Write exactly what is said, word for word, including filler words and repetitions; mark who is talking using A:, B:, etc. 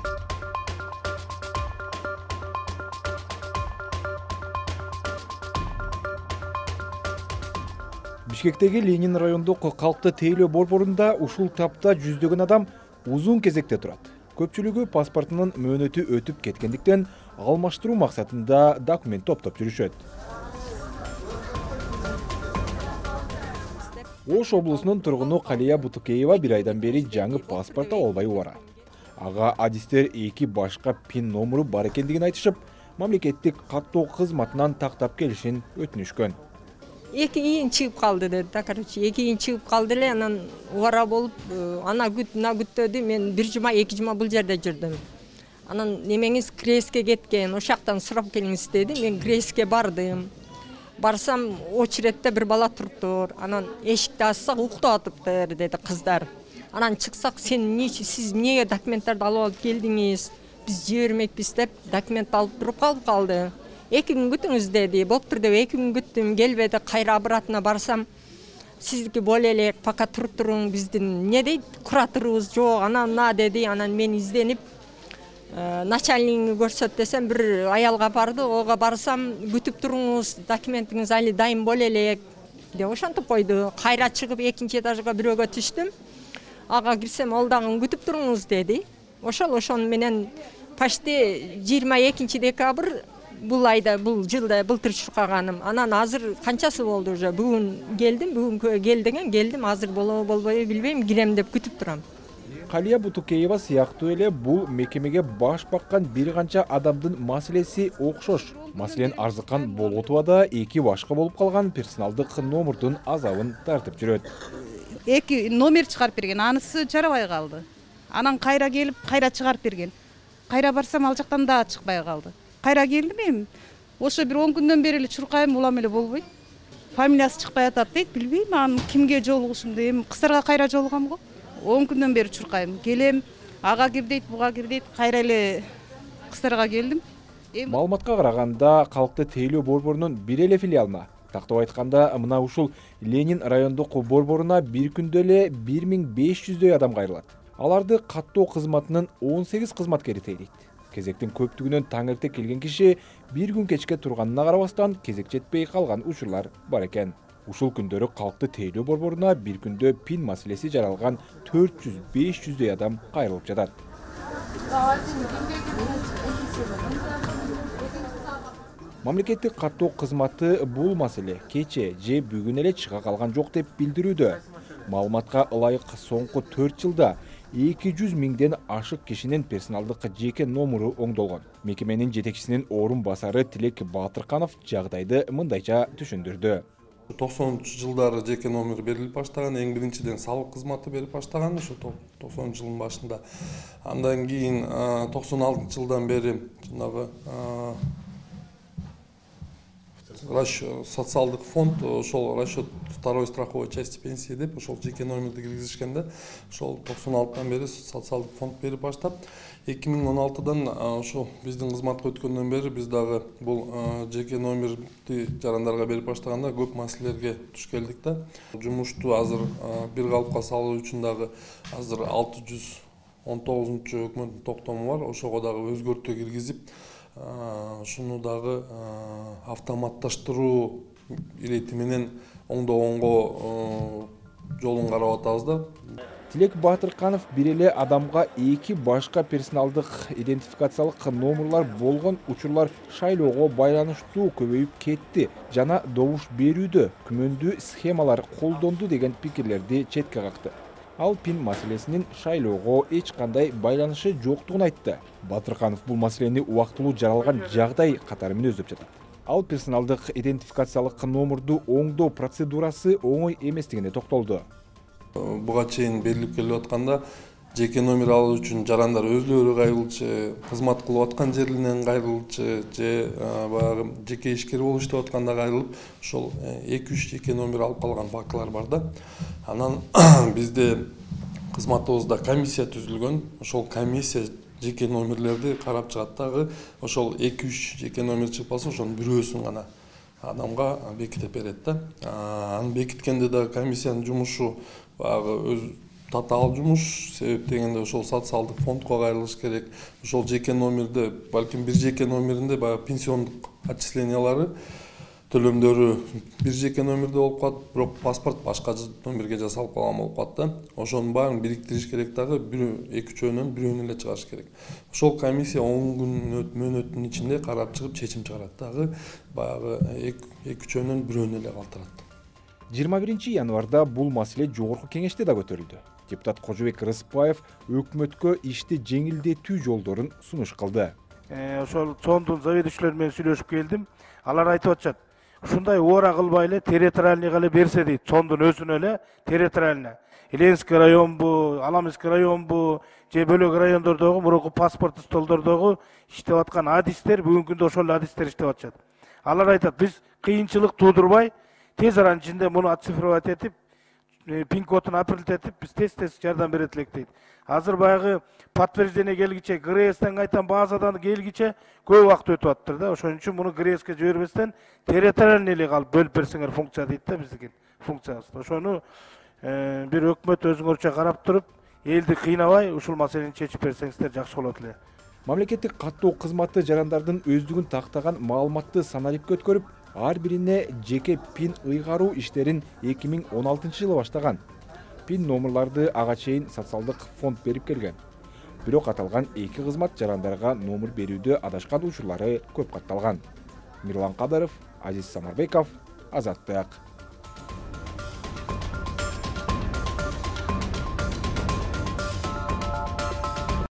A: Бишкектеги Ленин райондук калкты тейлөө борборунда ушул тапта жүздөгөн адам узун кезекте турат. Көпчүлүгү паспортунун мөөнөтү өтүп кеткендиктен алмаштыруу максатында документ топтоп жүрүшөт. Ош облусунун тургуну Калия Бутукеева бир айдан бери жаңы паспорт албай бара. Ага адистер эки башка пин номеру бар экендигин айтышып, мамлекеттик каттоо кызматынан тактап келишин өтүнүшкөн.
B: Эки ийин чыгып калды деди да, короче, эки ийин чыгып калды эле, анан убара болуп, ана күт, на күттөдү. Мен бир жума, эки жума бул жерде жүрдүм. Анан немеңиз Креске кеткен, ошактан сурап келиңиз деди. Мен Креске бардым. Барсам, очередте бир бала туруптур. Анан эшикти ачсак, уктап атыптыр деди кыздар. Анан чыксак, сен нече, сиз эмнеге документтарды алып алып келдиңиз? Биз жибермекпиз деп документ алып туруп калып калды. Эки күн күтүңүз деди. Болуптур деп эки күн күттүм, келбеди. Кайра обратно барсам, сиздики боло элек, пока туруп туруң, биздин не дейт, куратырыбыз жок, анан мына деди. Анан мен изденип, начальнигиңи көрсөт десем, бир аялга барды. Ого барсам, күтүп туруңуз, документиңиз али дайым боло элек деп ошентип койду. Кайра чыгып экинчи этажга бирөөгө түштүм. Ага кирсем, ал дагы күтүп туруңуз деди. Ошол ошон менен почти жыйырма экинчи декабрь бул айда, бул жылда былтыр чуркаганым. Анан азыр канчасы болду уже? Бүгүн келдим, бүгүнкү кел деген келдим. Азыр болобу болбойбу билбейм, кирем деп күтүп турам.
A: Калия Бутукеева сыяктуу эле бул мекемеге баш баккан бир канча адамдын маселеси окшош. Маселен, арзыккан болотуба да эки башка болуп калган персоналдык номердун азабын тартып жүрөт.
C: Эки номер чыгарып берген, анысы жарабай калды. Анан кайра келип, кайра чыгарып берген. Кайра барсам, ал жактан да чыкпай калды. Кайра келдим эми. Ошо бир он күндөн бери эле чуркайм, улам эле болбойт. Фамилиясы чыкпай атат дейт, билбейм, анын кимге жолугушумду. Эми кыздарга кайра жолугам го. он күндөн бери чуркайм. Келем, ага кир дейт, буга кир дейт, кайра эле кыздарга келдим.
A: Маалыматка караганда, калкты тейлөө борборунун бир эле филиалына, тактап айтканда, мына ушул Ленин райондук борборуна бир күндө эле бир миң беш жүздөй адам кайрылат. Аларды каттоо кызматынын он сегиз кызматкери тейлейт. Кезектин көптүгүнөн таңертең келген киши бир күн кечке турганына карабастан кезек жетпей калган учурлар бар экен. Ушул күндөрү калкты тейлөө борборуна бир күндө пин маселеси жаралган төрт жүз беш жүздөй адам кайрылып жатат. Мамлекеттик каттоо кызматы бул маселе кече же бүгүн эле чыга калган жок деп билдирүүдө. Маалыматка ылайык соңку төрт жылда эки жүз миңден ашык кишинин персоналдык жеке номеру оңдолгон. Мекеменин жетекчисинин орун басары Тилек Батырканов жагдайды мындайча түшүндүрдү.
D: токсонунчу жылдары жеке номер берилип баштаган, эң биринчиден салык кызматы берип баштаган ушу токсонунчу жылдын башында. Андан кийин токсон алтынчы жылдан бери жанагы социалдык фонд, ошол расчет второй страховой части пенсии деп, ошол жеке номерди киргизишкенде, ошол токсон алтыдан бери социалдык фонд берип баштап, эки миң он алтыдан ошо биздин кызматка өткөндөн бери биз дагы бул жеке номерди жарандарга берип баштаганда көп маселелерге туш келдик да. Жумушту азыр бир калыпка салуу үчүн дагы азыр алты жүз он тогузунчу өкмөттүн токтому бар, ошого дагы өзгөртүү киргизип, ушуну дагы автоматташтыруу ирети менен оңдогонго жолун карап атабыз да.
A: Тилек Батырканов бир эле адамга эки башка персоналдык идентификациялык номерлар болгон учурлар шайлоого байланыштуу көбөйүп кетти жана добуш берүүдө күмөндүү схемалар колдонду деген пикирлерди четке какты. Ал пин маселесинин шайлоого эч кандай байланышы жоктугун айтты. Батырканов бул маселени убактылуу жаралган жагдай катары менен өздөп жатат. Ал персоналдык идентификациялык номерду оңдоо процедурасы оңой эместигине токтолду.
D: Буга чейин берилип келип атканда жеке номер алуу үчүн жарандар өзлөрү кайрылчу, кызмат кылып аткан жеринен кайрылчу, же баягы жеке ишкер болуп иштеп атканда кайрылып, ошол эки үч жеке номер алып калган фактылар бар да. Анан бизде кызматыбызда комиссия түзүлгөн, ошол комиссия жеке номерлерди карап чыгат дагы, ошол эки үч жеке номер чыгып калса, ошонун бирөөсүн гана адамга бекитип берет да. Аны бекиткенде да комиссиянын жумушу баягы өз татаал жумуш, себеп дегенде ошол социалдык фондко кайрылыш керек. Ошол жеке номерде, балким бир жеке номеринде баягы пенсиондук отчислениялары, төлөмдөрү бир жеке номерде болуп калат, бирок паспорт башка номерге жасалып калган болуп калат да. Ошонун баарын бириктириш керек дагы, эки үчөөнүн бирөөнү эле чыгарыш керек. Ошол комиссия он күн мөөнөттүн ичинде карап чыгып чечим чыгарат дагы, баягы эки үчөөнүн бирөөнү эле калтырат.
A: жыйырма биринчи январда бул маселе жогорку кеңеште да көтөрүлдү. Депутат Кожобек Рыспаев өкмөткө ишти жеңилдетүү жолдорун сунуш кылды.
E: Ошол цондун заведующилери менен сүйлөшүп келдим. Алар айтып атышат, ушундай оора кылбай эле территориальныйга эле берсе дейт, цондун өзүнө эле территориальный. Иленский районбу, Аламский районбу, же бөлөк райондордогу мурунку паспорт столдордогу иштеп аткан адистер бүгүнкү күндө ошол адистер иштеп атышат. Алар айтат, биз кыйынчылык туудурбай, тез аранын ичинде муну оцифровать этип, пин кодун апрелт этип, биз тез-тез жардам берет элек дейт. Азыр баягы подтверждение келгиче, ГРСтен кайтан базадан келгиче көп убакыт өтүп атыптыр да. Ошон үчүн муну ГРСке жибербестен территориальный эле калып бөлүп берсеңер функция дейт да биздики функциябыз. Ошону бир өкмөт өзүңөрчө карап туруп, элди кыйнабай ушул маселени чечип берсеңиздер жакшы болот эле.
A: Мамлекеттик каттоо кызматы жарандардын өздүгүн тактаган маалыматты саналипке өткөрүп, ар бирине жеке пин ыйгаруу иштерин эки миң он алтынчы жылы баштаган. Пин номерларды ага чейин социалдык фонд берип келген. Бирок аталган эки кызмат жарандарга номер берүүдө адашкан учурлары көп катталган. Мирлан Кадыров, Азиз Самарбеков, Азаттык.